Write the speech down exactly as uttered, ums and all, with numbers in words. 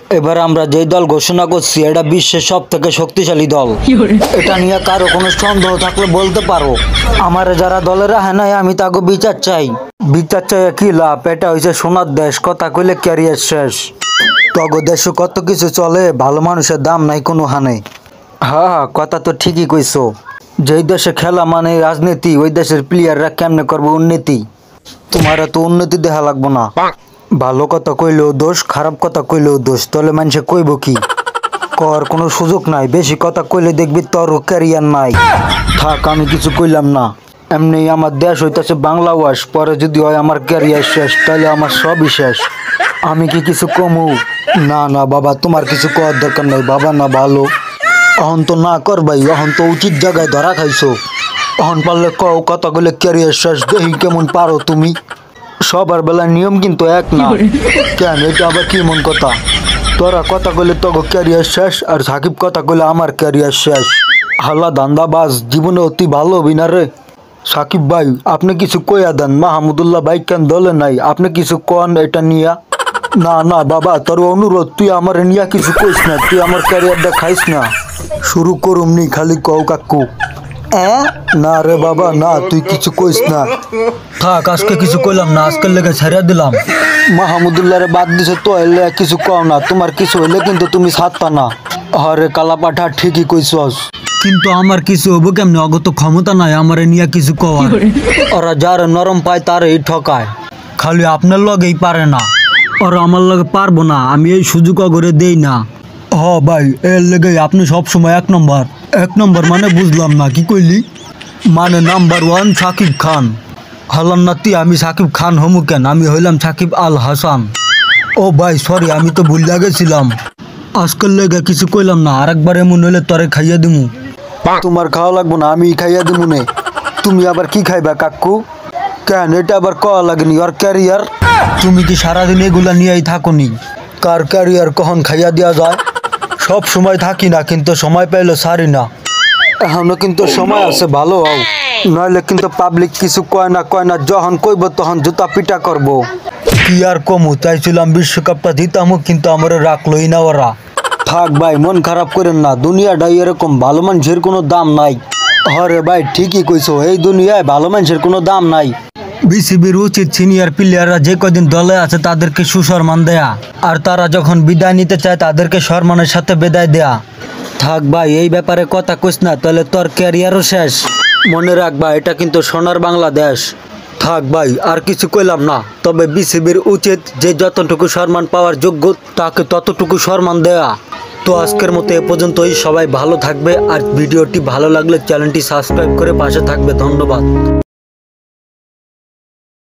এবার আমরা যেই দল ঘোষণা করছি এটা বিশ্বের সব থেকে শক্তিশালী দল। এটা নিয়ে কারো কোনো সন্দেহ থাকলে বলতে পারো। আমার যারা দলের হ্যাঁ নাই আমি তাকে বিচার চাই। বিচার চাই কি লাভ? এটা হয়েছে সোনার দেশ, কথা কইলে ক্যারিয়ার শেষ। তগ দেশে কত কিছু চলে, ভালো মানুষের দাম নাই কোনো হানে। হ্যাঁ হ্যাঁ, কথা তো ঠিকই কইছো। যেই দেশে খেলা মানে রাজনীতি, ওই দেশের প্লেয়াররা কেমনে করবো উন্নতি? তোমার তো উন্নতি দেখা লাগবো না। ভালো কথা কইলেও দোষ, খারাপ কথা কইলেও দোষ, তাহলে মানুষে কইব কি? কর কোনো সুযোগ নাই, বেশি কথা কইলে দেখবি তোর ক্যারিয়ার নাই। থাক, আমি কিছু কইলাম না। এমনি আমার দেশ হইতেছে বাংলা ওয়াশ, পরে যদি হয় আমার ক্যারিয়ার শেষ, তাহলে আমার সবই শেষ। আমি কি কিছু কমু? না না বাবা, তোমার কিছু করার দরকার নাই বাবা। না ভালো অহন তো না কর ভাই, অহন তো উচিত জায়গায় ধরা খাইছো। অহন পারলে কও কথা কইলে ক্যারিয়ার শেষ, দেখি কেমন পারো তুমি। সবার বেলায় নিয়ম কিন্তু এক না। কেন এটা আবার কি মন কথা? তোরা কথা কইলে তো ক্যারিয়ার শেষ, আর সাকিব কথা কইলে আমার ক্যারিয়ার শেষ। হাল্লা ধান্দাবাজ, জীবনে অতি ভালো অভিনয় রে। সাকিব ভাই আপনি কিছু কইয়া দেন, মাহমুদুল্লাহ ভাই কেন দলে নাই? আপনি কিছু কন এটা নিয়া। না না বাবা, তোর অনুরোধ, তুই আমার নিয়া কিছু কইস না, তুই আমার ক্যারিয়ারটা খাইস না। শুরু করুম নি, খালি কও কাকু। না রে বাবা না, তুই কিছু কইস না। থাক, আজকে কিছু কইলাম না, আজকের লেগে ছেড়ে দিলাম। মাহমুদুল্লাহ রে বাদ দিছে তো এলে কিছু কও না। তোমার কিছু হইলে কিন্তু তুমি ছাড়তা না। হরে কালা পাঠা, ঠিকই কইছস, কিন্তু আমার কিছু হবো কেমনে? অগত ক্ষমতা নাই আমার নিয়ে কিছু কওয়ার। ওরা যার নরম পায় তার এই ঠকায়, খালি আপনার লগেই পারে না। ওরা আমার লগে পারবো না, আমি এই সুযোগ করে দেই না। হ ভাই, এর লেগে আপনি সবসময় এক নম্বর। এক নম্বর মানে বুঝলাম না, কি কইলি? মানে নাম্বার ওয়ান সাকিব খান। হলাম নাতি, আমি সাকিব খান হমু কেন? আমি হইলাম সাকিব আল হাসান। ও ভাই সরি, আমি তো ভুল লাগেছিলাম। আজকাল লেগে কিছু কইলাম না, আর একবার এমন হইলে তরে খাইয়া দিমু। তোমার খাওয়া লাগবো না, আমি খাইয়া দিমু নে। তুমি আবার কি খাইবা কাকু? কেন এটা আবার কওয়া লাগেনি? ওর ক্যারিয়ার তুমি কি সারাদিন এগুলা নিয়েই থাকো নি? কার ক্যারিয়ার কখন খাইয়া দেওয়া যায়? সব সময় থাকি না, কিন্তু সময় পাইলে সারি না। এখনো কিন্তু সময় আছে, ভালো হও, নইলে কিন্তু পাবলিক কিছু কয় না কয় না, যখন কইব তখন জুতা পিটা করবো। কি আর কমু, চাইছিলাম বিশ্বকাপটা জিতামু, কিন্তু আমার রাখলোই না ওরা। থাক ভাই, মন খারাপ করেন না, দুনিয়াটাই এরকম, ভালো মানুষের কোনো দাম নাই। হরে ভাই ঠিকই কইছো, এই দুনিয়ায় ভালো মানুষের কোনো দাম নাই। বিসিবির উচিত সিনিয়র প্লেয়াররা যে কদিন দলে আছে তাদেরকে সুসম্মান দেয়া, আর তারা যখন বিদায় নিতে চায় তাদেরকে সম্মানের সাথে বিদায় দেয়া। থাক ভাই, এই ব্যাপারে কথা কইস না, তাহলে তোর ক্যারিয়ারও শেষ। মনে রাখবা, এটা কিন্তু সোনার বাংলাদেশ। থাক ভাই, আর কিছু কইলাম না, তবে বিসিবির উচিত যে যতটুকু সম্মান পাওয়ার যোগ্য তাকে ততটুকু সম্মান দেয়া। তো আজকের মতো এ পর্যন্তই, সবাই ভালো থাকবে, আর ভিডিওটি ভালো লাগলে চ্যানেলটি সাবস্ক্রাইব করে পাশে থাকবে। ধন্যবাদ।